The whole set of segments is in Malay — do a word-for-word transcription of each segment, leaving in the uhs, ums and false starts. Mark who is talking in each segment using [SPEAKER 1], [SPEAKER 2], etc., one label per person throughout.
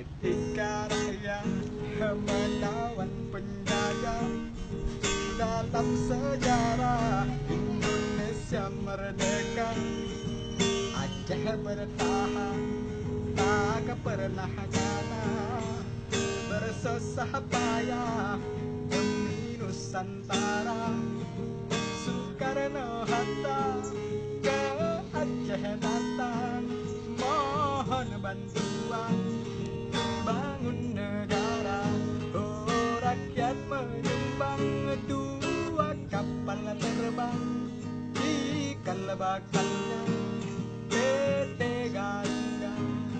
[SPEAKER 1] ketika raya melawan penjajah. Dalam sejarah Indonesia merdeka, Aceh bertahan tak pernah kalah, bersusah payah demi Nusantara. Soekarno Hatta ke Aceh datang, mohon bantuan bangun negara. Oh, rakyat menyumbang dua kapal terbang, ikan bakalnya P T Garuda.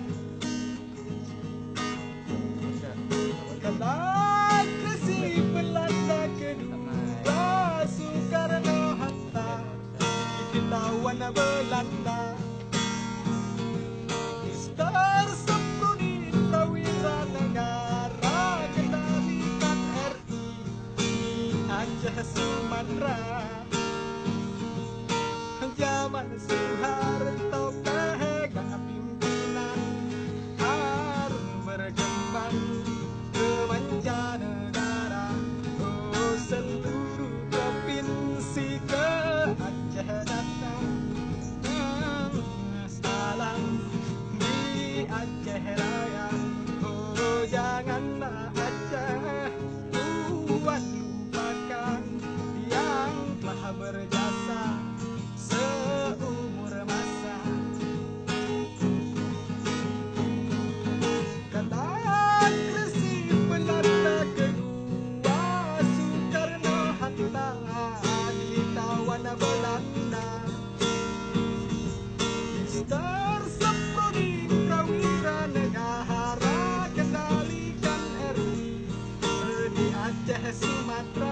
[SPEAKER 1] Kala Kresi Belanda kedua, Soekarno Hatta dilawan Belanda. Tersembunyi perwira negara, kendalikan R I di Aceh Sumatera. Zaman Soeharto pegang pimpinan, harum berkembang ke mancanegara. Oh, seluruh provinsi ke Aceh datang, salam di Aceh Raya. Oh, janganlah Aceh buat lupakan yang telah berjasa seumur masa. Kata Kresi Belanda kedua, Soekarno Hatta ditawan Belanda. Tersembunyi prawira negara, kendalikan R I di Aceh Sumatera.